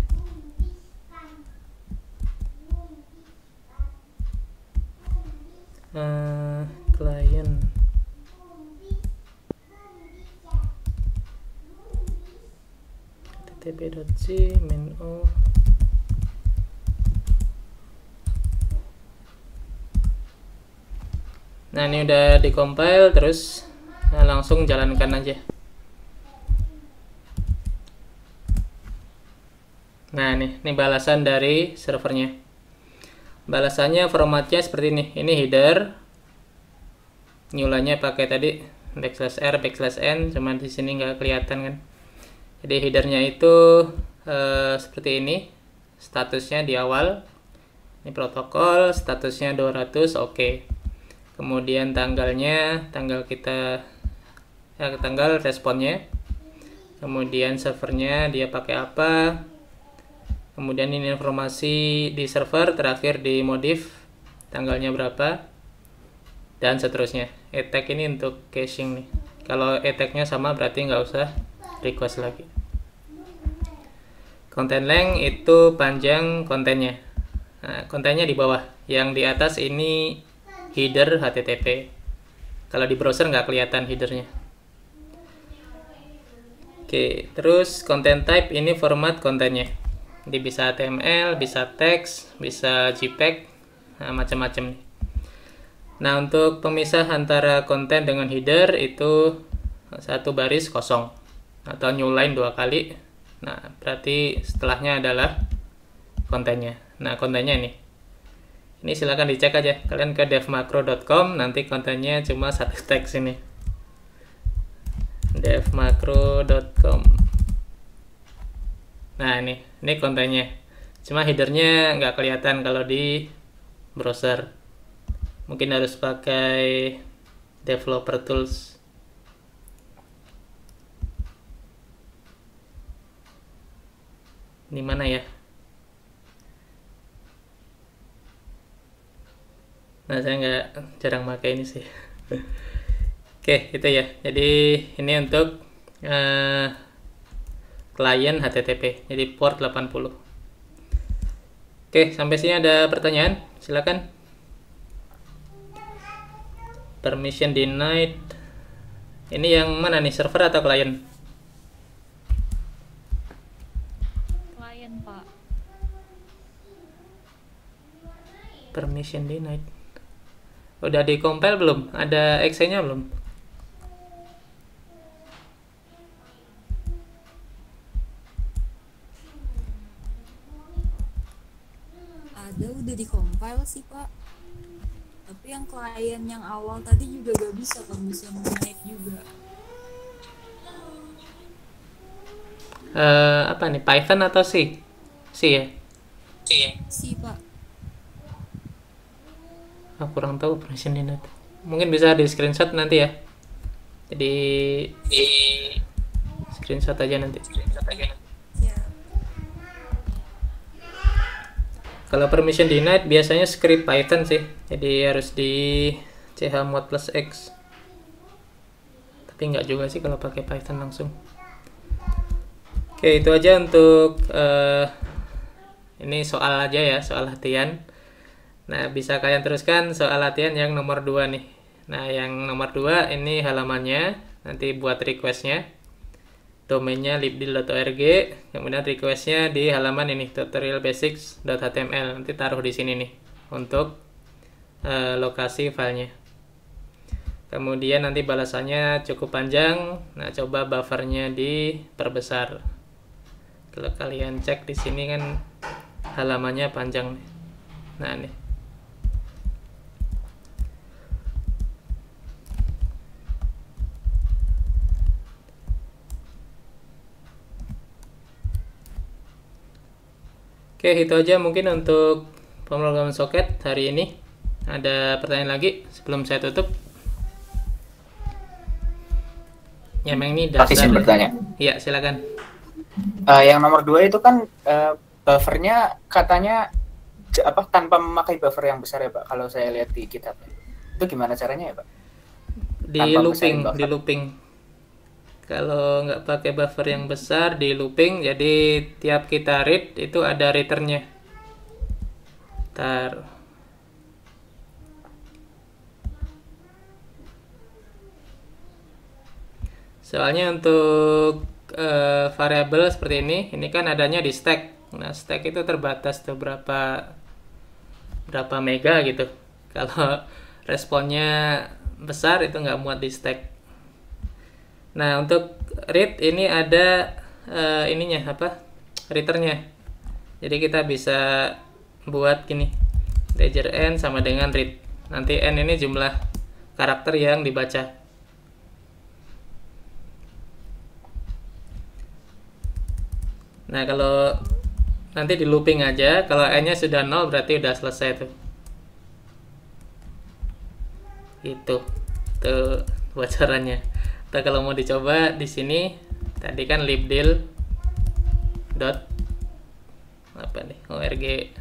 Uh, client. H T http.c min o. Nah, ini udah di-compile, terus nah, langsung jalankan aja. Nah, nih, ini balasan dari servernya. Balasannya formatnya seperti ini. Ini header. Nyulanya pakai tadi backslash r, backslash n, cuman di sini nggak kelihatan kan. Jadi headernya itu eh, seperti ini. Statusnya di awal. Ini protokol, statusnya dua ratus, oke. Okay. Kemudian tanggalnya, tanggal kita, ya, tanggal responnya. Kemudian servernya dia pakai apa. Kemudian ini informasi di server, terakhir di modif, tanggalnya berapa, dan seterusnya. E tag ini untuk caching nih. Kalau e tagnya sama berarti nggak usah request lagi. Content length itu panjang kontennya. Nah, kontennya di bawah. Yang di atas ini header H T T P. Kalau di browser nggak kelihatan headernya. Oke, terus content type ini format kontennya. Jadi bisa H T M L, bisa teks, bisa JPEG, nah, macam-macam nih. Nah, untuk pemisah antara konten dengan header itu satu baris kosong atau new line dua kali. Nah, berarti setelahnya adalah kontennya. Nah, kontennya ini. Ini silahkan dicek aja. Kalian ke devmacro dot com, nanti kontennya cuma satu teks ini. devmacro dot com. Nah, ini, ini kontennya. Cuma headernya nggak kelihatan kalau di browser. Mungkin harus pakai developer tools. Di mana ya? Nah, saya nggak jarang pakai ini sih. Oke, itu ya. Jadi ini untuk uh, klien H T T P, jadi port delapan puluh. Oke, sampai sini ada pertanyaan? Silakan. Permission denied. Ini yang mana nih, server atau klien? Klien, Pak. Permission denied. Udah di-compile belum? Ada exe-nya belum? Ada, udah di-compile sih, Pak. Tapi yang klien yang awal tadi juga gak bisa, permission denied juga. Uh, apa nih, Python atau C? C ya? C ya? Sih, Pak. Aku kurang tahu permission denied. Mungkin bisa di screenshot nanti ya. Jadi di screenshot aja nanti. Screenshot aja. Ya. Kalau permission denied biasanya script Python sih. Jadi harus di chmod plus x. Tapi nggak juga sih kalau pakai Python langsung. Oke, itu aja untuk uh, ini soal aja ya, soal latihan. Nah, bisa kalian teruskan soal latihan yang nomor dua nih. Nah, yang nomor dua ini halamannya, nanti buat requestnya. Domainnya libdil dot org, kemudian requestnya di halaman ini, tutorial basics dot h t m l. Nanti taruh di sini nih, untuk uh, lokasi filenya. Kemudian nanti balasannya cukup panjang, nah coba buffernya diperbesar. Kalau kalian cek di sini kan halamannya panjang nih. Nah, nih. Oke, itu aja mungkin untuk pemrograman soket hari ini. Ada pertanyaan lagi sebelum saya tutup? Ya, memang ini dasar. Izin bertanya. Iya, silakan. Uh, yang nomor dua itu kan uh, buffernya katanya j- apa tanpa memakai buffer yang besar ya Pak? Kalau saya lihat di kitab itu gimana caranya ya Pak? Di Tanpa looping, memesahin buffer. di looping. Kalau nggak pakai buffer yang besar, di looping. Jadi tiap kita read itu ada returnnya. Ntar. Soalnya untuk uh, variabel seperti ini, ini kan adanya di stack. Nah, stack itu terbatas tuh berapa berapa mega gitu. Kalau responnya besar itu nggak muat di stack. Nah, untuk read ini ada uh, ininya apa? Returnnya. Jadi kita bisa buat gini, integer n sama dengan read. Nanti n ini jumlah karakter yang dibaca. Nah, kalau nanti di looping aja, kalau n-nya sudah nol berarti udah selesai tuh. Itu tuh bocorannya. Atau kalau mau dicoba di sini, tadi kan libdil dot apa nih org.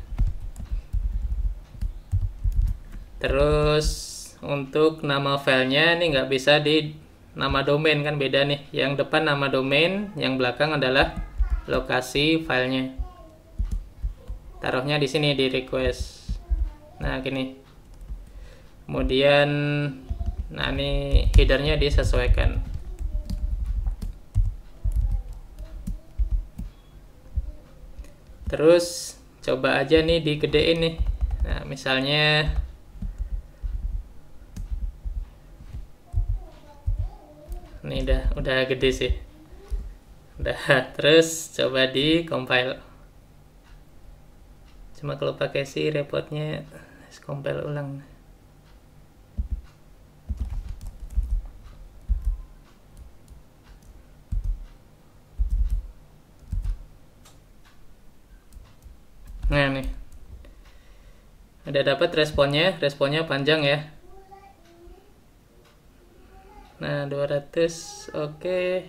Terus untuk nama filenya ini nggak bisa di nama domain, kan beda nih. Yang depan nama domain, yang belakang adalah lokasi filenya. Taruhnya di sini di request. Nah gini. Kemudian, nah ini headernya disesuaikan. Terus coba aja nih digedein nih. Nah misalnya ini udah udah gede sih. Udah, terus coba di compile. Cuma kalau pakai si repotnya compile ulang. Nah nih, udah dapat responnya, responnya panjang ya. Nah dua ratus, oke, okay.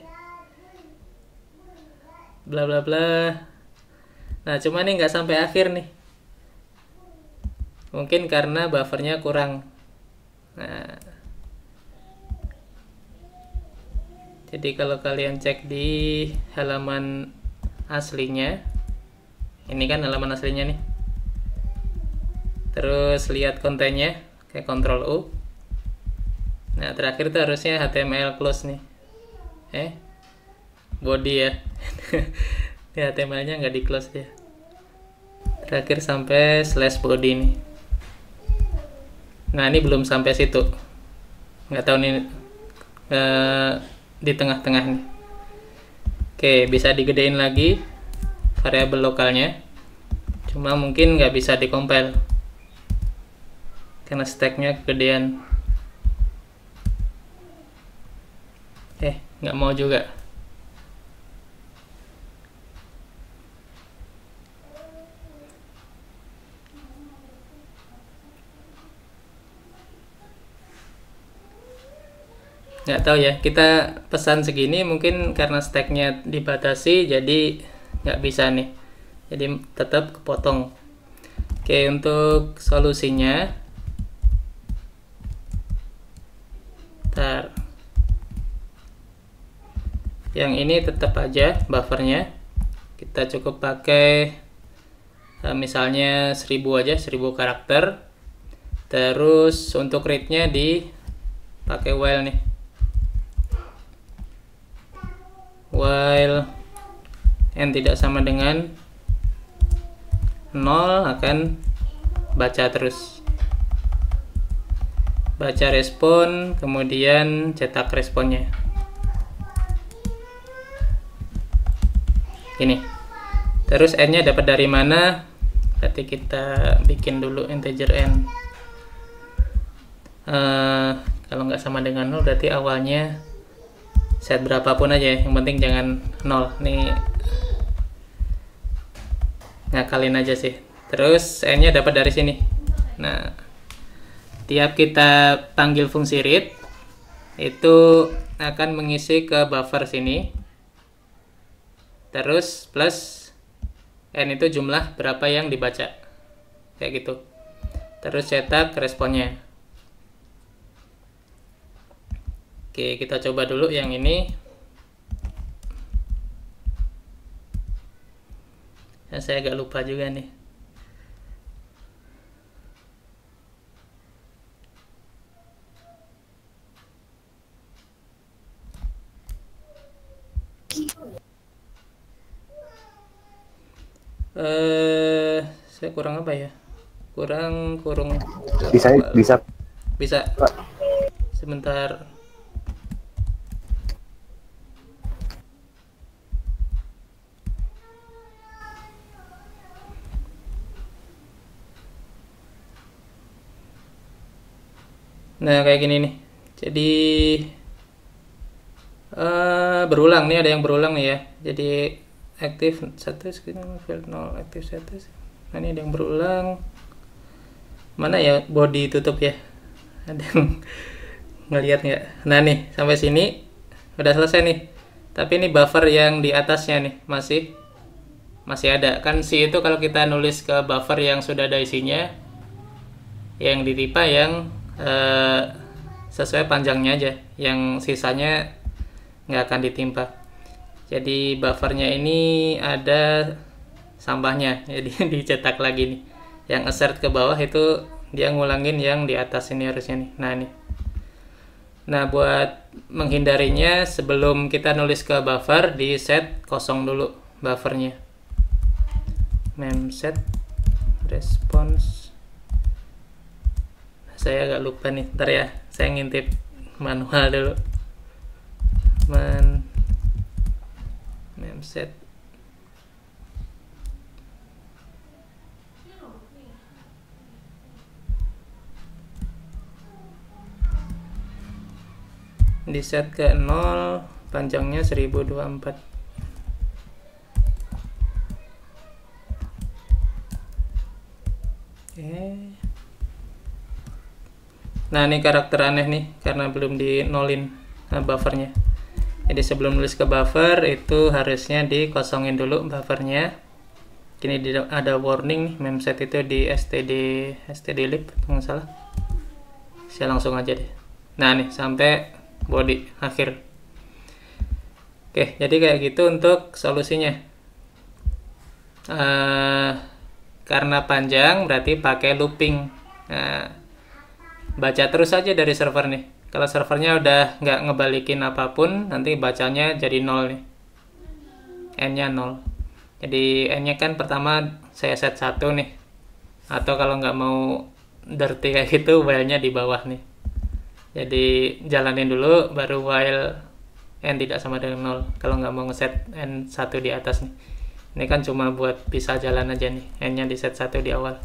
Bla bla bla. Nah cuma nih nggak sampai akhir nih, mungkin karena buffernya kurang. Nah, jadi kalau kalian cek di halaman aslinya, ini kan halaman aslinya nih. Terus lihat kontennya, kayak Ctrl U. Nah, terakhir tuh harusnya H T M L close nih. Eh, body ya. Ini H T M L-nya nggak di close ya. Terakhir sampai slash body nih. Nah, ini belum sampai situ. Nggak tahu nih eh, di tengah-tengah nih. Oke, bisa digedein lagi variabel lokalnya, cuma mungkin nggak bisa dikompil karena stacknya kegedean. Eh, nggak mau juga. Nggak tahu ya, kita pesan segini mungkin karena stacknya dibatasi jadi nggak bisa nih, jadi tetap kepotong. Oke, untuk solusinya, ntar yang ini tetap aja buffernya kita cukup pakai misalnya seribu aja, seribu karakter. Terus untuk read-nya dipakai while nih, while n tidak sama dengan nol akan baca terus, baca respon, kemudian cetak responnya. Ini terus n nya dapat dari mana, berarti kita bikin dulu integer n. uh, kalau nggak sama dengan nol berarti awalnya set berapapun aja, yang penting jangan nol. Nih ngakalin aja sih. Terus n nya dapat dari sini. Nah, tiap kita panggil fungsi read itu akan mengisi ke buffer sini, terus plus n itu jumlah berapa yang dibaca, kayak gitu. Terus cetak responnya. Oke, kita coba dulu yang ini. Ya, saya agak lupa juga nih. Eh, saya kurang apa ya? Kurang kurung. Bisa bisa Bisa. Sebentar. Nah, kayak gini nih. Jadi eh berulang nih, ada yang berulang nih ya. Jadi aktif satu screen field nol aktif satu. Nah, ini ada yang berulang. Mana ya body tutup ya? Ada yang ngelihat nggak? Nah nih sampai sini udah selesai nih. Tapi ini buffer yang di atasnya nih masih masih ada. Kan si itu kalau kita nulis ke buffer yang sudah ada isinya, yang ditipa yang eh, sesuai panjangnya aja, yang sisanya nggak akan ditimpa. Jadi buffernya ini ada sampahnya, jadi dicetak lagi nih. Yang assert ke bawah itu dia ngulangin yang di atas ini harusnya nih. Nah ini. Nah buat menghindarinya, sebelum kita nulis ke buffer, di set kosong dulu buffernya. Memset response. Saya agak lupa nih, ntar ya. Saya ngintip manual dulu. Man memset di set ke nol, panjangnya seribu dua puluh empat. Oke. Nah ini karakter aneh nih karena belum di nolin nah, buffernya. Jadi sebelum nulis ke buffer itu harusnya dikosongin dulu buffernya. Kini ada warning nih, memset itu di std stdlib nggak salah. Saya langsung aja deh. Nah nih sampai body akhir. Oke, jadi kayak gitu untuk solusinya. Uh, karena panjang berarti pakai looping. Nah, baca terus aja dari server nih. Kalau servernya udah nggak ngebalikin apapun, nanti bacanya jadi nol nih. N-nya nol. Jadi N-nya kan pertama saya set satu nih. Atau kalau nggak mau dirty kayak gitu, while-nya di bawah nih. Jadi jalanin dulu, baru while N tidak sama dengan nol. Kalau nggak mau ngeset N satu di atas nih. Ini kan cuma buat bisa jalan aja nih. N-nya di set satu di awal.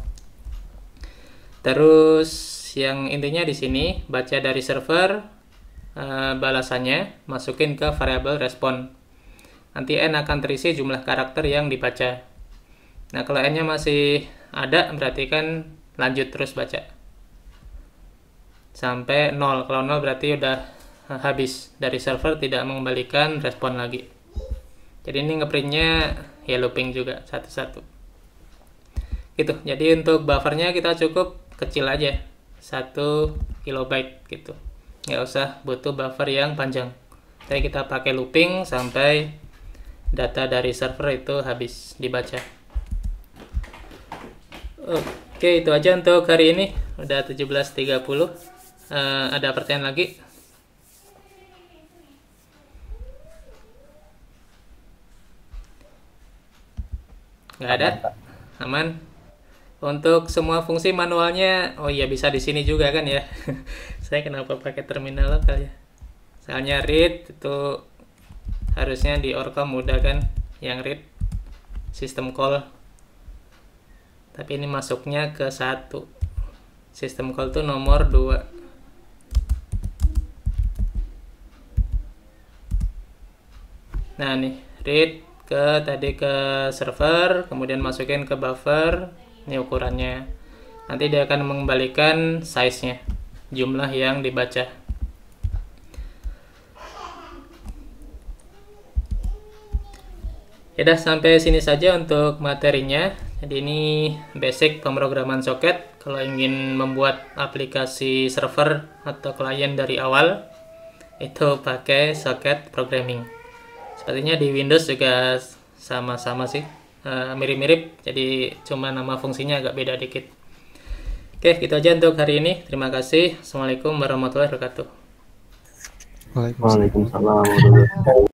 Terus yang intinya di sini baca dari server uh, balasannya, masukin ke variabel respon. Nanti N akan terisi jumlah karakter yang dibaca. Nah kalau N-nya masih ada berarti kan lanjut terus baca sampai nol. Kalau nol berarti udah uh, habis dari server, tidak mengembalikan respon lagi. Jadi ini ngeprintnya ya looping juga satu-satu gitu. Jadi untuk buffernya kita cukup kecil aja, satu kilobyte gitu, nggak usah butuh buffer yang panjang. Jadi kita pakai looping sampai data dari server itu habis dibaca. Oke, itu aja untuk hari ini, udah tujuh belas tiga puluh. Uh, ada pertanyaan lagi? Nggak ada? Aman? Untuk semua fungsi manualnya, oh iya bisa di sini juga kan ya. Saya kenapa pakai terminal lokal ya? Soalnya read itu harusnya di Orcom mudah kan, yang read sistem call. Tapi ini masuknya ke satu. Sistem call itu nomor dua. Nah nih, read ke tadi ke server, kemudian masukin ke buffer. Ini ukurannya. Nanti dia akan mengembalikan size-nya, jumlah yang dibaca. Ya udah, sampai sini saja untuk materinya. Jadi ini basic pemrograman soket. Kalau ingin membuat aplikasi server atau klien dari awal, itu pakai soket programming. Sepertinya di Windows juga sama-sama sih. Uh, mirip-mirip, jadi cuma nama fungsinya agak beda dikit. Oke, gitu aja untuk hari ini. Terima kasih. Assalamualaikum warahmatullahi wabarakatuh. Waalaikumsalam. Waalaikumsalam.